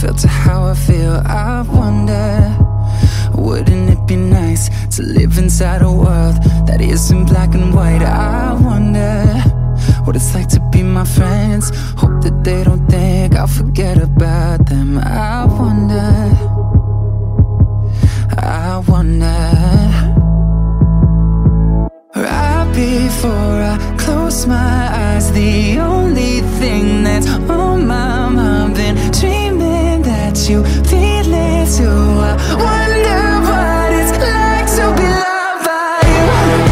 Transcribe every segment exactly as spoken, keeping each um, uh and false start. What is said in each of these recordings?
felt to how I feel. I wonder, wouldn't it be nice to live inside a world that isn't black and white? I wonder what it's like to be my friends. Hope that they don't think I'll forget about them. I wonder, I wonder. Right before I close my eyes, the only thing that's on my mind, been dreaming that you feel it too. I wonder what it's like to be loved by you.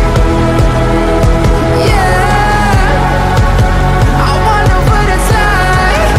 Yeah, I wonder what it's like.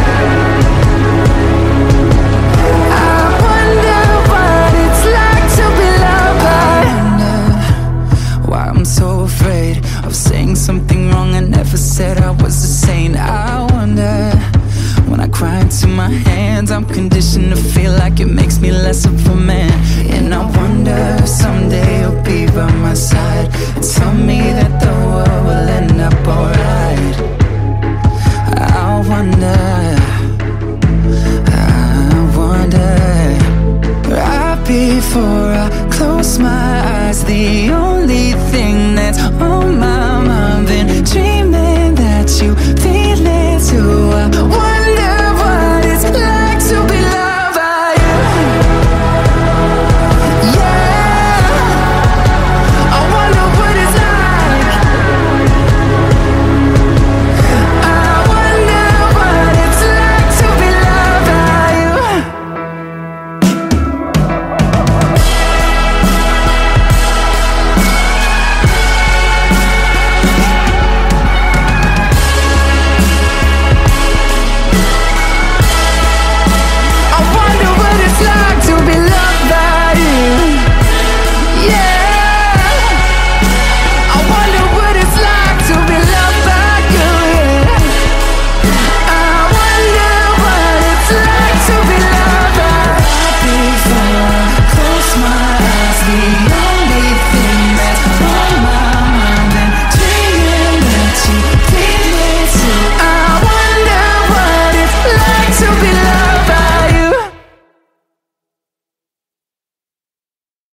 I wonder what it's like to be loved by you. I wonder why I'm so afraid of saying something wrong I never said I was a saint. I wonder, when I cry into my hands, I'm conditioned to feel like it makes me less of a man. And I wonder if someday you'll be by my side and tell me that the world will end up alright.